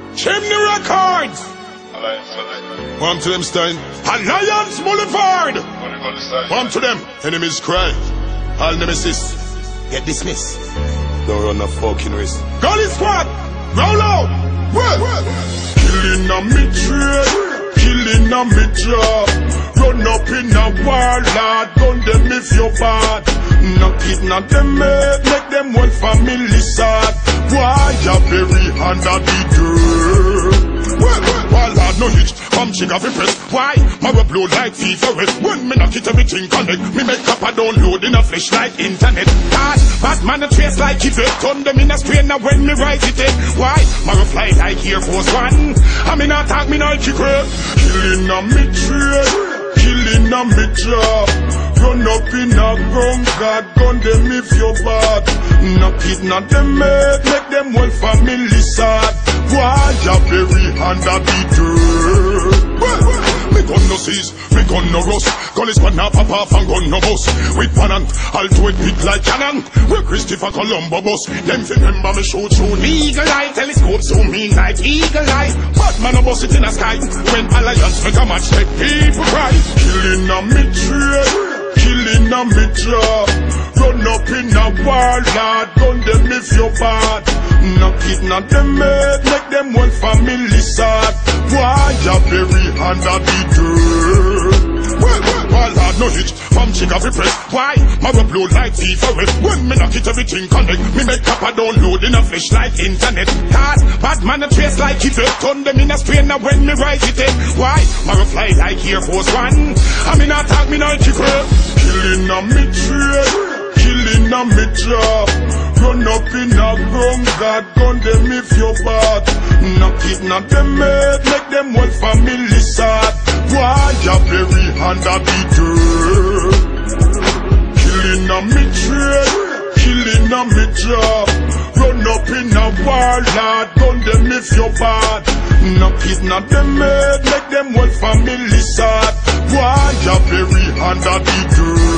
Chimney Records. One to them Stein. Alliance Boulevard. One to them. Enemies cry. All nemesis get dismissed. Don't run a fucking risk. Gully squad. Roll out. Killing a me trade. Killing a me job. Run up in a war, lad. Gun them if you're bad. Knock it, not them make them one family sad. Why you bury under the dirt? Well, lad, no hitch. She got press. Why? My blow like FIFA. When me knock it, everything connect. Me make up a download in a flash like internet. Bad man a trace like it. Turn them in a screen now when me write it. Why? My fly like Air Force One. I mean attack me not kick. Killing a me trade. Killing a me job. Run up in a gun, God gun them if you're bad. Knock it, not them make them one family sad. Why you bury under the dirt? Me gun no seize, me gun no rust. Gun is not pop off and gun no bust. With one hand, I'll do it big like cannon. With Christopher Colombo bus. Them fi remember me shoot through eagle eye. Telescope so mean like eagle eye. But man a bust it in the sky. When alliance make a match, make people cry. Killing a me trade. Killing a me job. Run up in a war, lad. Gun them if you're bad. Knock it, not them make them one family sad. Why you bury under the dirt? Well, lad, no hitch. From chica fi press. Why? My blow like FIFA. When me knock it, everything connect. Me make up a download in a flash like internet. Bad man a trace like it. Turn them in a screen now when me write it. Why? My fly like Air Force One. I mean attack me not kick. Killing a me trade. Killing a me job. Run up in a gun, God gun them if you're bad. Knock it, not them make them one family sad. Why you bury under the dirt? Killing a me trade. Killing a me job. Run up in a war, lad. Gun them if you're bad. Knock it, not them make them one family sad. Why you bury under the dirt?